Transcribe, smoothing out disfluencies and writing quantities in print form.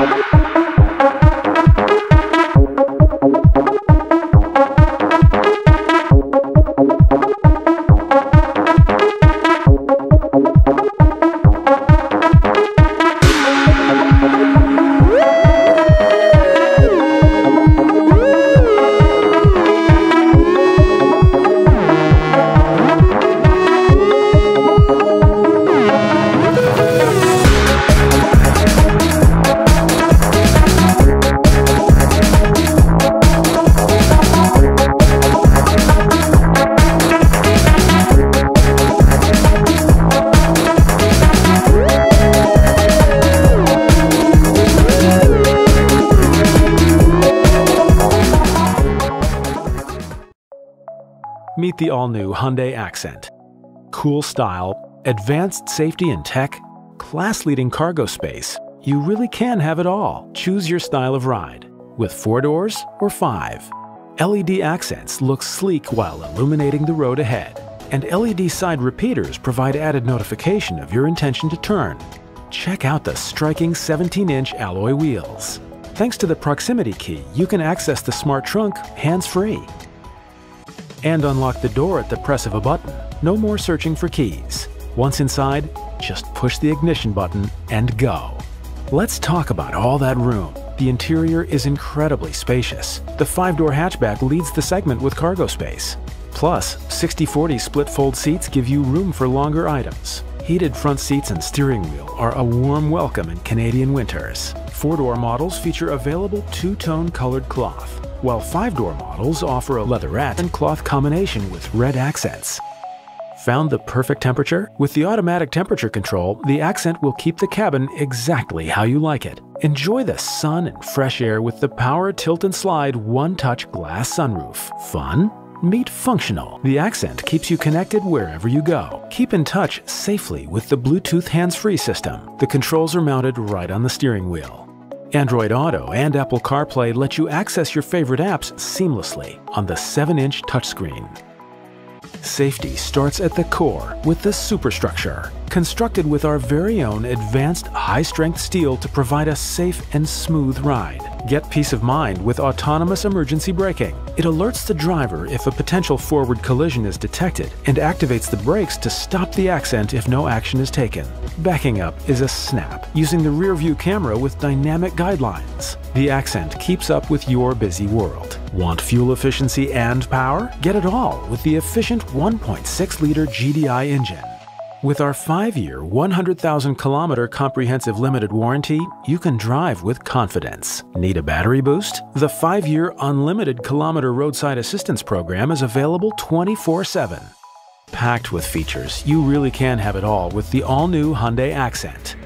Meet the all-new Hyundai Accent. Cool style, advanced safety and tech, class-leading cargo space. You really can have it all. Choose your style of ride, with 4 doors or 5. LED accents look sleek while illuminating the road ahead, and LED side repeaters provide added notification of your intention to turn. Check out the striking 17-inch alloy wheels. Thanks to the proximity key, you can access the smart trunk hands-free and unlock the door at the press of a button. No more searching for keys. Once inside, just push the ignition button and go. Let's talk about all that room. The interior is incredibly spacious. The 5-door hatchback leads the segment with cargo space. Plus, 60/40 split-fold seats give you room for longer items. Heated front seats and steering wheel are a warm welcome in Canadian winters. 4-door models feature available 2-tone colored cloth, while 5-door models offer a leatherette and cloth combination with red accents. Found the perfect temperature? With the automatic temperature control, the Accent will keep the cabin exactly how you like it. Enjoy the sun and fresh air with the Power Tilt and Slide one-touch glass sunroof. Fun? Meet functional. The Accent keeps you connected wherever you go. Keep in touch safely with the Bluetooth hands-free system. The controls are mounted right on the steering wheel. Android Auto and Apple CarPlay let you access your favorite apps seamlessly on the 7-inch touchscreen. Safety starts at the core with the superstructure, constructed with our very own advanced high-strength steel to provide a safe and smooth ride. Get peace of mind with autonomous emergency braking. It alerts the driver if a potential forward collision is detected and activates the brakes to stop the Accent if no action is taken. Backing up is a snap, using the rear-view camera with dynamic guidelines. The Accent keeps up with your busy world. Want fuel efficiency and power? Get it all with the efficient 1.6-liter GDI engine. With our 5-year, 100,000-kilometer comprehensive limited warranty, you can drive with confidence. Need a battery boost? The 5-year unlimited kilometer roadside assistance program is available 24/7. Packed with features, you really can have it all with the all-new Hyundai Accent.